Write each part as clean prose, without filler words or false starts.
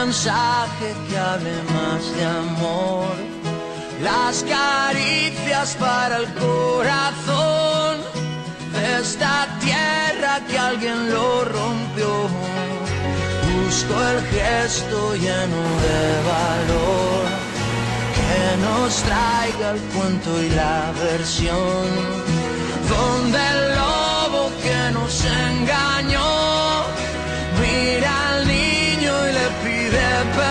mensaje que hable más de amor, las caricias para el corazón de esta tierra que alguien lo rompió. Busco el gesto lleno de valor que nos traiga el cuento y la versión, donde el lobo que nos engañó mira al niño y le pide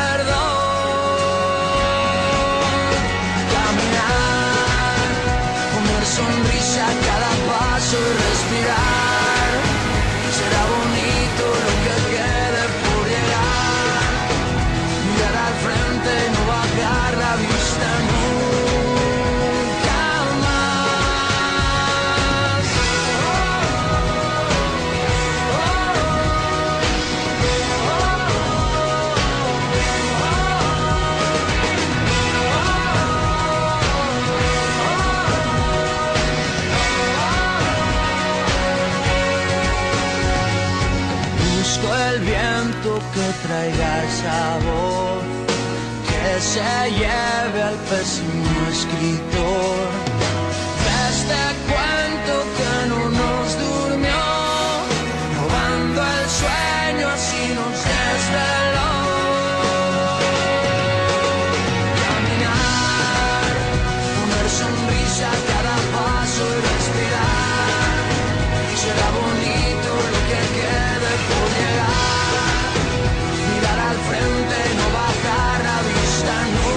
perdón. Caminar, poner sonrisa a cada paso y respirar. Será bonito lo que quede por llegar. Mirar al frente y no bajar la vista nunca más. Busco el viento que traiga esa voz, que se lleve al pésimo escritor de este cuento que no nos durmió, robando el sueño así nos desveló. Caminar, poner sonrisa a cada paso y respirar. Será bonito lo que quede por llegar. Mirar al frente, no bajar la vista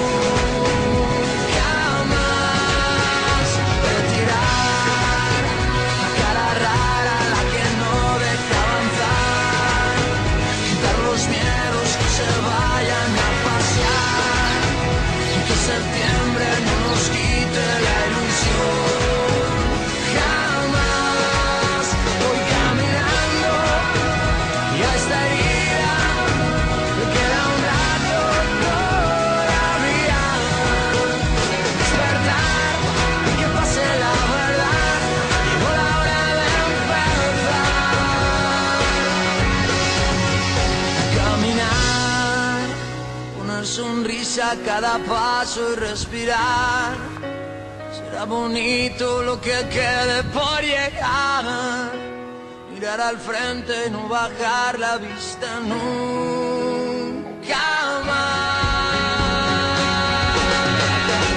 nunca más. Retirar la cara rara, la que no deja avanzar. Quitar los miedos que se vayan a pasear. Y que septiembre no nos quite la ilusión. Jamás voy caminando y a esta herida le queda un rato todavía. Despertar y que pase la verdad. Llegó la hora de empezar. Caminar, poner sonrisa a cada paso y respirar. Será bonito lo que quede por llegar. Mirar al frente y no bajar la vista nunca más.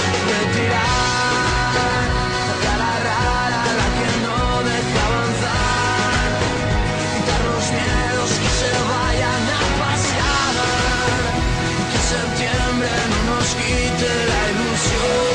Retirar la cara rara, la que no deja avanzar. Quitar los miedos que se vayan a pasear. Y que septiembre no nos quite la ilusión.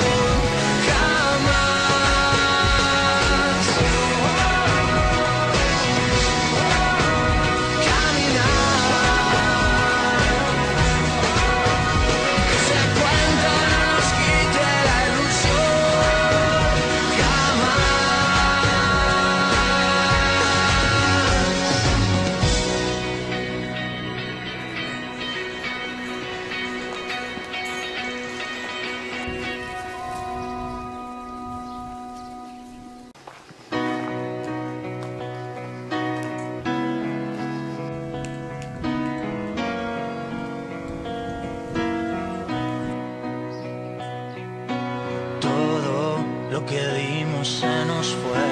Lo que dimos se nos fue.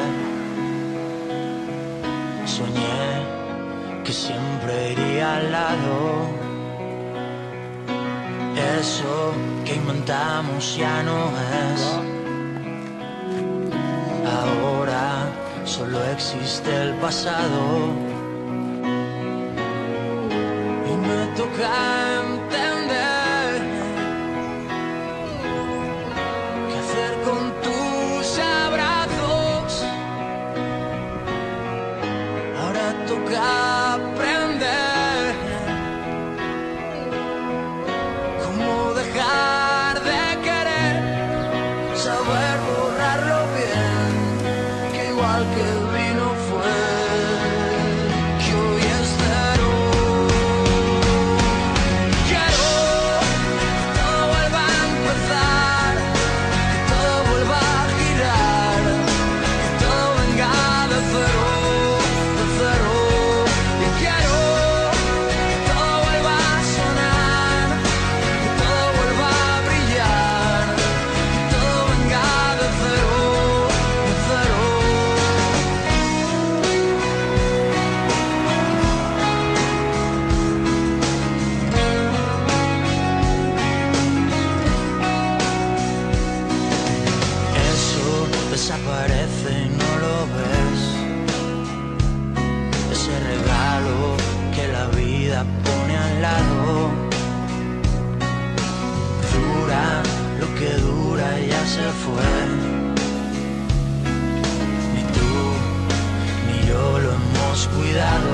Soñé que siempre iría al lado. Eso que inventamos ya no es. Ahora solo existe el pasado. Y me toca entender qué hacer con tus abrazos. Ahora toca aprender cómo dejar de querer, saber borrarlo bien, que igual que el vino fue, que hoy es cero. Quiero que todo vuelva a empezar, que todo vuelva a girar, que todo venga de cero, de cero. Y quiero vida pone al lado. Dura lo que dura y ya se fue. Ni tú ni yo lo hemos cuidado.